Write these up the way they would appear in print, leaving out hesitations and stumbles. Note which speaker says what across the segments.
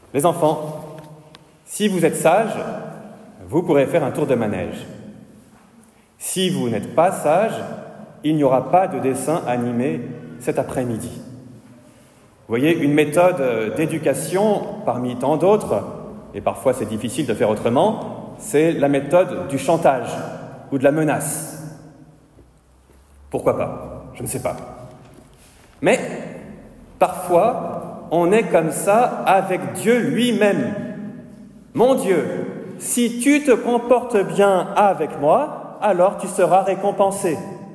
Speaker 1: Les enfants, si vous êtes sages, vous pourrez faire un tour de manège. Si vous n'êtes pas sages, il n'y aura pas de dessin animé cet après-midi. Vous voyez, une méthode d'éducation parmi tant d'autres, et parfois c'est difficile de faire autrement, c'est la méthode du chantage ou de la menace. Pourquoi pas? Je ne sais pas. Mais parfois, on est comme ça avec Dieu lui-même. Mon Dieu, si tu te comportes bien avec moi, alors tu seras récompensé.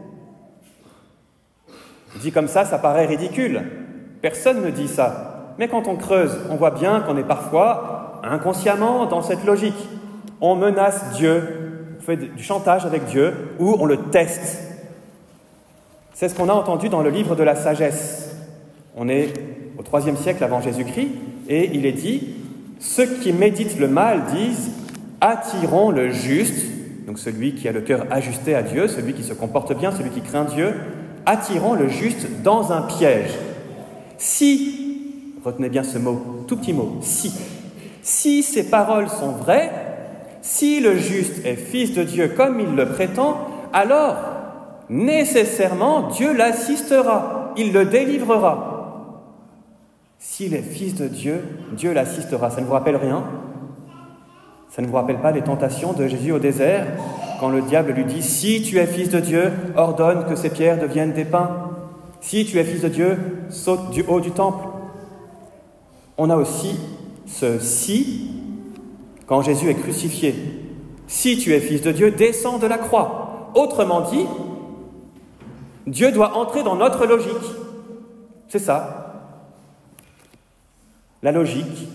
Speaker 1: Dit comme ça paraît ridicule. Personne ne dit ça. Mais quand on creuse, on voit bien qu'on est parfois inconsciemment dans cette logique. On menace Dieu, on fait du chantage avec Dieu, ou on le teste. C'est ce qu'on a entendu dans le livre de la sagesse. On est au IIIe siècle avant Jésus-Christ, et il est dit « Ceux qui méditent le mal disent « Attirons le juste », donc celui qui a le cœur ajusté à Dieu, celui qui se comporte bien, celui qui craint Dieu, « Attirons le juste dans un piège ». Si, retenez bien ce mot, tout petit mot, si ces paroles sont vraies, si le juste est fils de Dieu comme il le prétend, alors nécessairement Dieu l'assistera, il le délivrera. S'il est fils de Dieu, Dieu l'assistera. Ça ne vous rappelle rien? Ça ne vous rappelle pas les tentations de Jésus au désert, quand le diable lui dit « Si tu es fils de Dieu, ordonne que ces pierres deviennent des pains. Si tu es fils de Dieu, saute du haut du temple. » On a aussi ce « si » quand Jésus est crucifié. « Si tu es fils de Dieu, descends de la croix. » Autrement dit, Dieu doit entrer dans notre logique. C'est ça. La logique,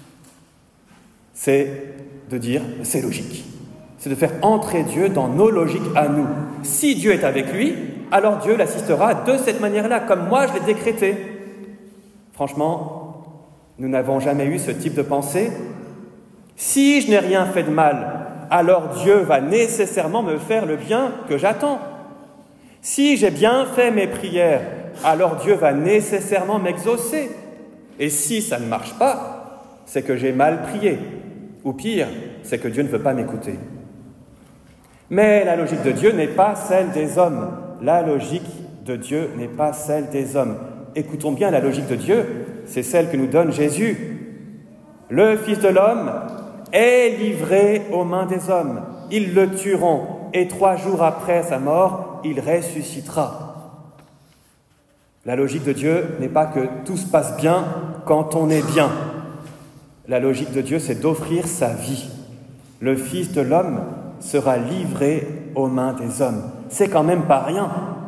Speaker 1: c'est de dire « c'est logique ». C'est de faire entrer Dieu dans nos logiques à nous. Si Dieu est avec lui, alors Dieu l'assistera de cette manière-là, comme moi je l'ai décrété. Franchement, nous n'avons jamais eu ce type de pensée. Si je n'ai rien fait de mal, alors Dieu va nécessairement me faire le bien que j'attends. Si j'ai bien fait mes prières, alors Dieu va nécessairement m'exaucer. Et si ça ne marche pas, c'est que j'ai mal prié. Ou pire, c'est que Dieu ne veut pas m'écouter. Mais la logique de Dieu n'est pas celle des hommes. La logique de Dieu n'est pas celle des hommes. Écoutons bien la logique de Dieu, c'est celle que nous donne Jésus. Le Fils de l'homme est livré aux mains des hommes. Ils le tueront et 3 jours après sa mort, il ressuscitera. La logique de Dieu n'est pas que tout se passe bien quand on est bien. La logique de Dieu, c'est d'offrir sa vie. Le Fils de l'homme sera livré aux mains des hommes. C'est quand même pas rien.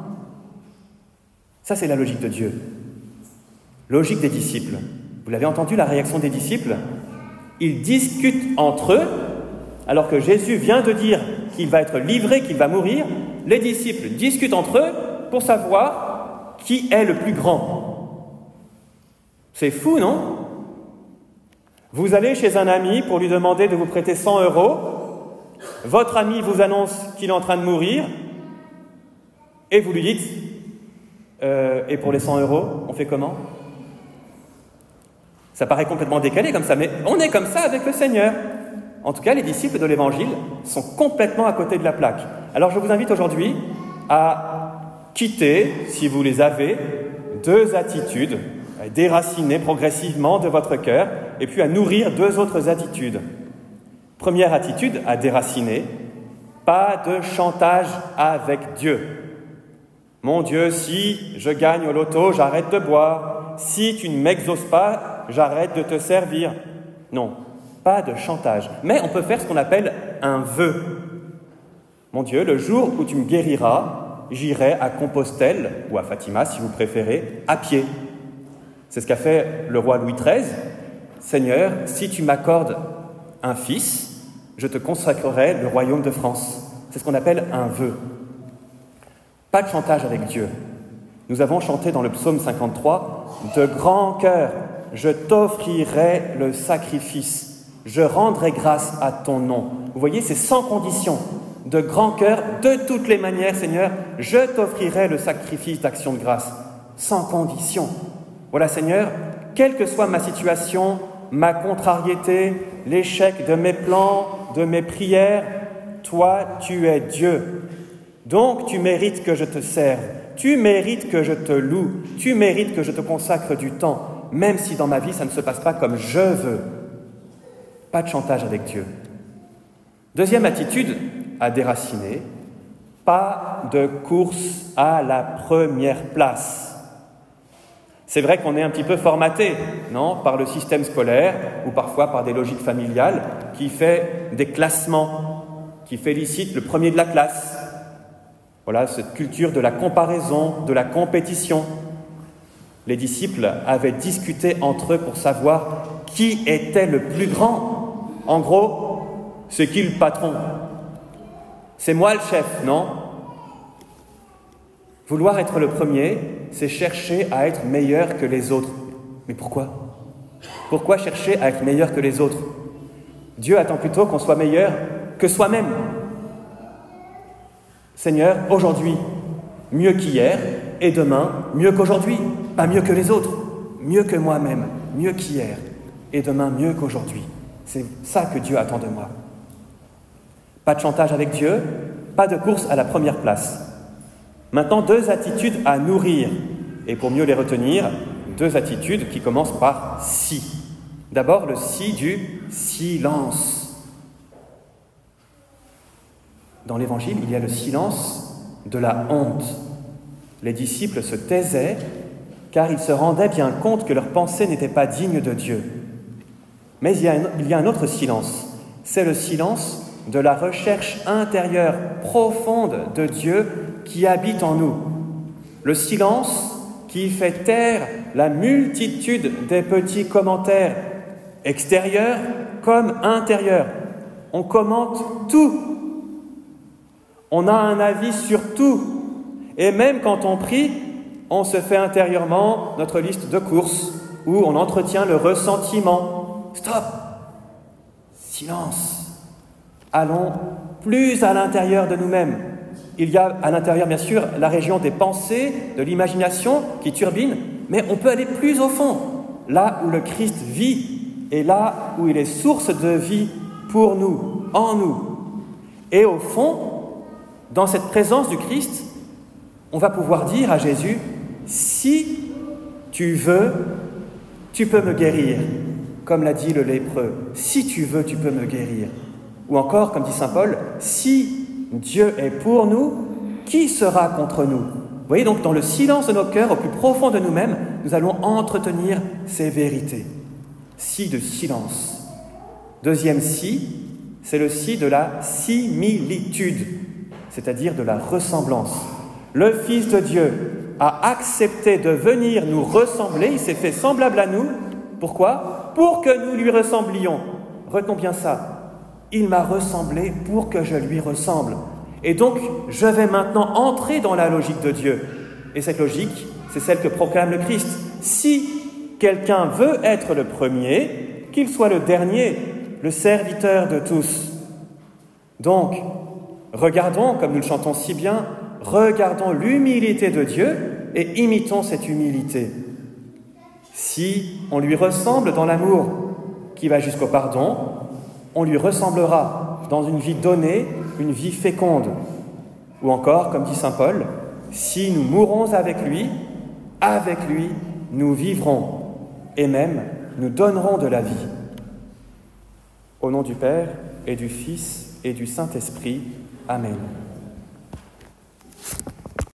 Speaker 1: Ça, c'est la logique de Dieu. Logique des disciples. Vous l'avez entendu, la réaction des disciples? Ils discutent entre eux, alors que Jésus vient de dire qu'il va être livré, qu'il va mourir. Les disciples discutent entre eux pour savoir qui est le plus grand. C'est fou, non? Vous allez chez un ami pour lui demander de vous prêter 100 €. Votre ami vous annonce qu'il est en train de mourir et vous lui dites et pour les 100 €, on fait comment? Ça paraît complètement décalé comme ça, mais on est comme ça avec le Seigneur. En tout cas, les disciples de l'Évangile sont complètement à côté de la plaque. Alors je vous invite aujourd'hui à quitter, si vous les avez, 2 attitudes, à déraciner progressivement de votre cœur et puis à nourrir 2 autres attitudes. Première attitude, à déraciner, pas de chantage avec Dieu. Mon Dieu, si je gagne au loto, j'arrête de boire. Si tu ne m'exauces pas, j'arrête de te servir. Non, pas de chantage. Mais on peut faire ce qu'on appelle un vœu. Mon Dieu, le jour où tu me guériras, j'irai à Compostelle, ou à Fatima si vous préférez, à pied. C'est ce qu'a fait le roi Louis XIII. Seigneur, si tu m'accordes un fils, je te consacrerai le royaume de France. C'est ce qu'on appelle un vœu. Pas de chantage avec Dieu. Nous avons chanté dans le psaume 53 « De grand cœur, je t'offrirai le sacrifice, je rendrai grâce à ton nom. » Vous voyez, c'est sans condition. De grand cœur, de toutes les manières, Seigneur, je t'offrirai le sacrifice d'action de grâce, sans condition. Voilà, Seigneur, quelle que soit ma situation, ma contrariété, l'échec de mes plans, de mes prières. Toi, tu es Dieu. Donc, tu mérites que je te serve. Tu mérites que je te loue. Tu mérites que je te consacre du temps, même si dans ma vie, ça ne se passe pas comme je veux. Pas de chantage avec Dieu. Deuxième attitude à déraciner, pas de course à la première place. C'est vrai qu'on est un petit peu formaté, non, par le système scolaire ou parfois par des logiques familiales qui fait des classements, qui félicite le premier de la classe. Voilà, cette culture de la comparaison, de la compétition. Les disciples avaient discuté entre eux pour savoir qui était le plus grand. En gros, c'est qui le patron? C'est moi le chef, non? Vouloir être le premier, c'est chercher à être meilleur que les autres. Mais pourquoi? Pourquoi chercher à être meilleur que les autres? Dieu attend plutôt qu'on soit meilleur que soi-même. Seigneur, aujourd'hui, mieux qu'hier, et demain, mieux qu'aujourd'hui. Pas mieux que les autres, mieux que moi-même, mieux qu'hier, et demain, mieux qu'aujourd'hui. C'est ça que Dieu attend de moi. Pas de chantage avec Dieu, pas de course à la première place. Maintenant, deux attitudes à nourrir. Et pour mieux les retenir, deux attitudes qui commencent par « si ». D'abord, le « si » du silence. Dans l'Évangile, il y a le silence de la honte. Les disciples se taisaient car ils se rendaient bien compte que leurs pensées n'étaient pas dignes de Dieu. Mais il y a un autre silence. C'est le silence de la recherche intérieure profonde de Dieu qui habite en nous. Le silence qui fait taire la multitude des petits commentaires extérieurs comme intérieurs. On commente tout. On a un avis sur tout. Et même quand on prie, on se fait intérieurement notre liste de courses où on entretient le ressentiment. Stop! Silence. Allons plus à l'intérieur de nous-mêmes. Il y a à l'intérieur, bien sûr, la région des pensées, de l'imagination qui turbine, mais on peut aller plus au fond, là où le Christ vit et là où il est source de vie pour nous, en nous. Et au fond, dans cette présence du Christ, on va pouvoir dire à Jésus, si tu veux, tu peux me guérir, comme l'a dit le lépreux. Si tu veux, tu peux me guérir. Ou encore, comme dit saint Paul, si Dieu est pour nous, qui sera contre nous? Vous voyez donc, dans le silence de nos cœurs, au plus profond de nous-mêmes, nous allons entretenir ces vérités. Si de silence. Deuxième si, c'est le si de la similitude, c'est-à-dire de la ressemblance. Le Fils de Dieu a accepté de venir nous ressembler, il s'est fait semblable à nous. Pourquoi? Pour que nous lui ressemblions. Retenons bien ça. Il m'a ressemblé pour que je lui ressemble. Et donc, je vais maintenant entrer dans la logique de Dieu. Et cette logique, c'est celle que proclame le Christ. Si quelqu'un veut être le premier, qu'il soit le dernier, le serviteur de tous. Donc, regardons, comme nous le chantons si bien, regardons l'humilité de Dieu et imitons cette humilité. Si on lui ressemble dans l'amour qui va jusqu'au pardon, on lui ressemblera dans une vie donnée, une vie féconde. Ou encore, comme dit saint Paul, si nous mourons avec lui, nous vivrons, et même nous donnerons de la vie. Au nom du Père et du Fils et du Saint-Esprit. Amen.